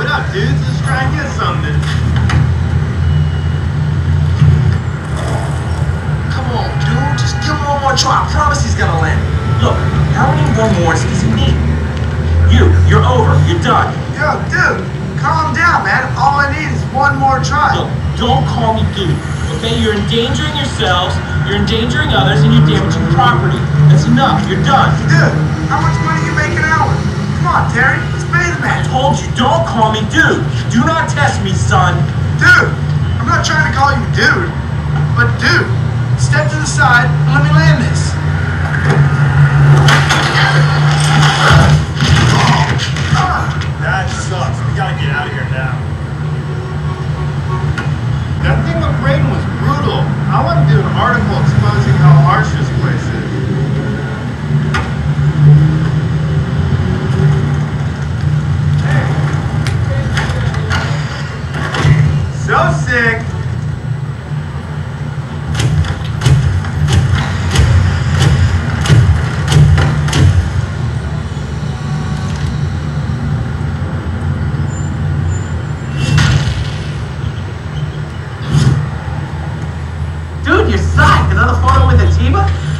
What up, dudes? Let's try and get something. Come on, dude. Just give him one more try. I promise he's gonna land. Look, how many one more does he need? You're over. You're done. Yo, dude, calm down, man. All I need is one more try. Look, don't call me dude. Okay? You're endangering yourselves, you're endangering others, and you're damaging property. That's enough. You're done. Dude, how much money you make an hour? Come on, Terry. Let's pay the I man. told you, don't call me dude. Do not test me, son. Dude, I'm not trying to call you dude, but dude, step to the side and let me land this. That sucks. We gotta get out of here now. That thing with Braden was brutal. I want to do an article exposing how harsh this place is. So sick. Dude, you're psyched. Another photo with Atiba?